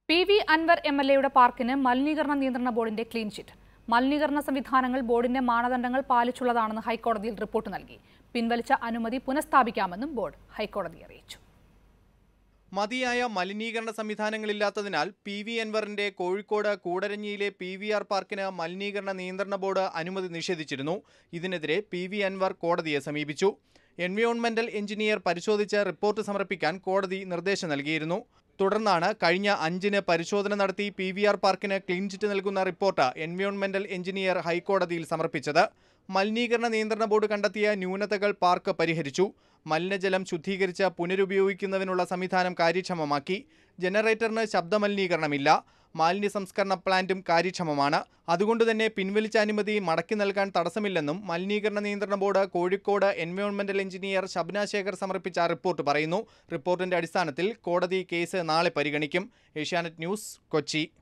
PV. Anwar എം.എൽ.എയുടെ പാർക്കിന് മലിനീകരണ നിയന്ത്രണ ബോർഡിന്റെ ക്ലീൻ ചിറ്റ്. മലിനീകരണ സംവിധാനങ്ങൾ ബോർഡിന്റെ മാനദണ്ഡങ്ങൾ പാലിച്ചുള്ളതാണെന്ന് ഹൈക്കോടതിയിൽ റിപ്പോർട്ട് നൽകി. പിൻവലിച്ച അനുമതി പുനഃസ്ഥാപിക്കാമെന്നും ബോർഡ് ഹൈക്കോടതിയെ അറിയിച്ചു. മതിയായ മലിനീകരണ സംവിധാനങ്ങളില്ലാത്തതിനാൽ പി.വി. അൻവറിന്റെ കോഴിക്കോട് കൂടരഞ്ഞിയിലെ പി.വി.ആർ. പാർക്കിന് മലിനീകരണ നിയന്ത്രണ ബോർഡ് അനുമതി നിഷേധിച്ചിരുന്നു. ഇതിനെതിരെ പി.വി. അൻവർ കോടതിയെ സമീപിച്ചു. എൻവയോൺമെന്റൽ എഞ്ചിനീയർ പരിശോധിച്ച് റിപ്പോർട്ട് സമർപ്പിക്കാൻ കോടതി നിർദ്ദേശം നൽകിയിരുന്നു. തുടർന്നാണ് കഴിഞ്ഞ 5-ന് പരിശോധന നടത്തി പി.വി.ആർ. പാർക്കിന് ക്ലീൻ ചിറ്റ് നൽകുന്ന റിപ്പോർട്ട് എൻവയോൺമെന്റൽ എഞ്ചിനീയർ ഹൈക്കോടതിയിൽ സമർപ്പിച്ചത്. മലിനീകരണ നിയന്ത്രണ ബോർഡ് കണ്ടെത്തിയ ന്യൂനതകൾ പാർക്ക് പരിഹരിച്ചു. മലിനജലം ശുദ്ധീകരിച്ച് പുനരുപയോഗിക്കുന്നതിനുള്ള സംവിധാനം കാര്യക്ഷമമാക്കി. ജനറേറ്ററിന് ശബ്ദമലിനീകരണമില്ല. മാലിന്യ സംസ്കരണ പ്ലാന്റും കാര്യക്ഷമമാണ്. അതുകൊണ്ടുതന്നെ പിൻവലിച്ച അനുമതി മടക്കി നൽകാൻ തടസ്സമില്ലെന്നും മലിനീകരണ നിയന്ത്രണ ബോർഡ് കോഴിക്കോട് എൻവയോൺമെന്റൽ എഞ്ചിനീയർ ഷബ്ന ശേഖർ സമർപ്പിച്ച റിപ്പോർട്ട് പറയുന്നു. റിപ്പോർട്ടിന്റെ അടിസ്ഥാനത്തിൽ കോടതി കേസ് നാളെ പരിഗണിക്കും. ഏഷ്യാനെറ്റ് ന്യൂസ്, കൊച്ചി.